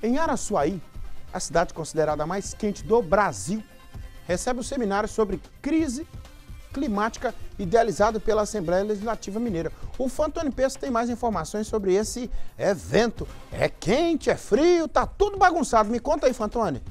Em Araçuaí, a cidade considerada a mais quente do Brasil, recebe um seminário sobre crise climática idealizado pela Assembleia Legislativa Mineira. O Fantoni Peço tem mais informações sobre esse evento. É quente, é frio, tá tudo bagunçado. Me conta aí, Fantoni.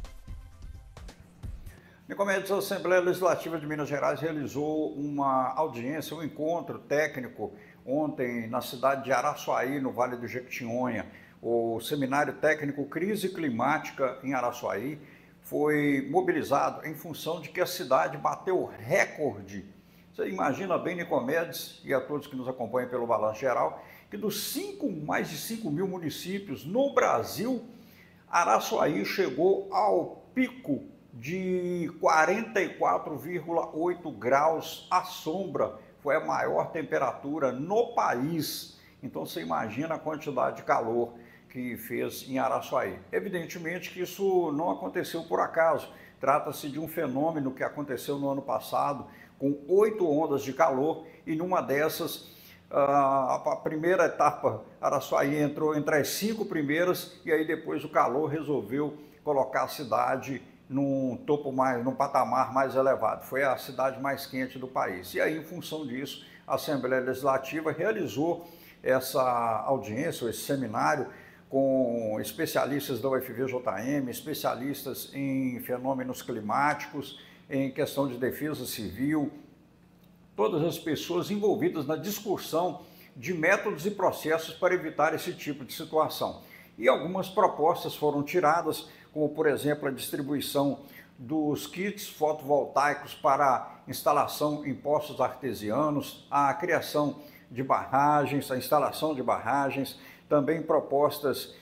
Nicomedes, a Assembleia Legislativa de Minas Gerais realizou uma audiência, um encontro técnico ontem na cidade de Araçuaí, no Vale do Jequitinhonha. O seminário técnico Crise Climática em Araçuaí foi mobilizado em função de que a cidade bateu recorde. Você imagina bem, Nicomedes, e a todos que nos acompanham pelo Balanço Geral, que dos mais de 5 mil municípios no Brasil, Araçuaí chegou ao pico de 44,8 graus à sombra. Foi a maior temperatura no país. Então você imagina a quantidade de calor que fez em Araçuaí. Evidentemente que isso não aconteceu por acaso. Trata-se de um fenômeno que aconteceu no ano passado, com 8 ondas de calor, e numa dessas, a primeira etapa, Araçuaí entrou entre as 5 primeiras, e aí depois o calor resolveu colocar a cidade num patamar mais elevado. Foi a cidade mais quente do país. E aí, em função disso, a Assembleia Legislativa realizou essa audiência, esse seminário, com especialistas da UFVJM, especialistas em fenômenos climáticos, em questão de defesa civil, todas as pessoas envolvidas na discussão de métodos e processos para evitar esse tipo de situação. E algumas propostas foram tiradas, como, por exemplo, a distribuição dos kits fotovoltaicos para instalação em poços artesianos, a criação de barragens, a instalação de barragens, também propostas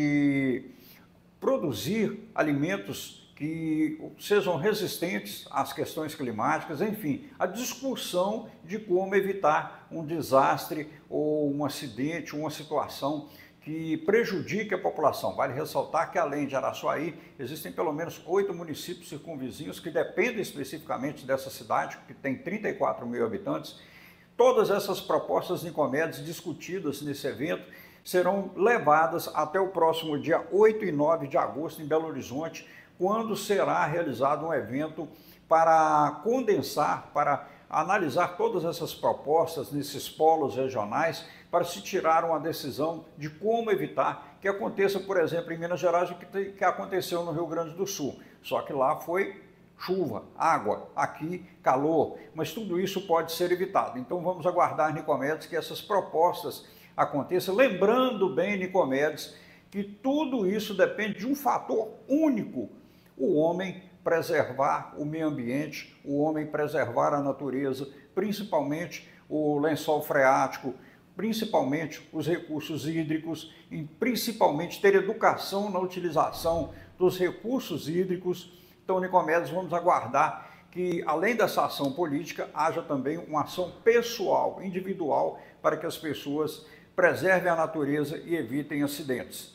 de produzir alimentos que sejam resistentes às questões climáticas, enfim, a discussão de como evitar um desastre ou um acidente, uma situação que prejudique a população. Vale ressaltar que, além de Araçuaí, existem pelo menos 8 municípios circunvizinhos que dependem especificamente dessa cidade, que tem 34 mil habitantes. Todas essas propostas Nicomedes discutidas nesse evento serão levadas até o próximo dia 8 e 9 de agosto em Belo Horizonte, quando será realizado um evento para condensar, para analisar todas essas propostas nesses polos regionais, para se tirar uma decisão de como evitar que aconteça, por exemplo, em Minas Gerais, o que aconteceu no Rio Grande do Sul. Só que lá foi chuva, água, aqui calor, mas tudo isso pode ser evitado. Então vamos aguardar, Nicomedes, que essas propostas aconteçam. Lembrando bem, Nicomedes, que tudo isso depende de um fator único: o homem preservar o meio ambiente, o homem preservar a natureza, principalmente o lençol freático, principalmente os recursos hídricos, e principalmente ter educação na utilização dos recursos hídricos. Então, Nicomedes, vamos aguardar que, além dessa ação política, haja também uma ação pessoal, individual, para que as pessoas preservem a natureza e evitem acidentes.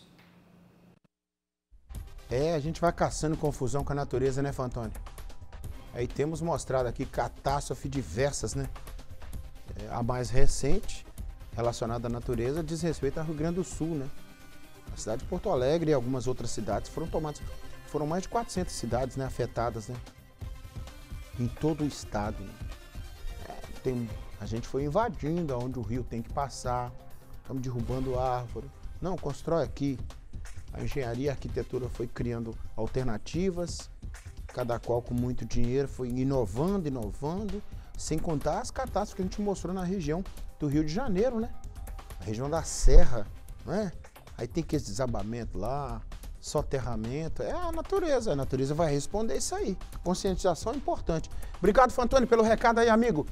A gente vai caçando confusão com a natureza, né, Fantoni? Aí temos mostrado aqui catástrofes diversas, né? A mais recente, relacionada à natureza, diz respeito ao Rio Grande do Sul, né? A cidade de Porto Alegre e algumas outras cidades foram mais de 400 cidades, né, afetadas, né? Em todo o estado. A gente foi invadindo onde o rio tem que passar, estamos derrubando árvore. Não, constrói aqui. A engenharia e a arquitetura foi criando alternativas, cada qual com muito dinheiro, foi inovando, sem contar as catástrofes que a gente mostrou na região do Rio de Janeiro, né? A região da Serra, né? Aí tem que esse desabamento lá, soterramento, é a natureza vai responder isso aí. Conscientização é importante. Obrigado, Fantoni, pelo recado aí, amigo.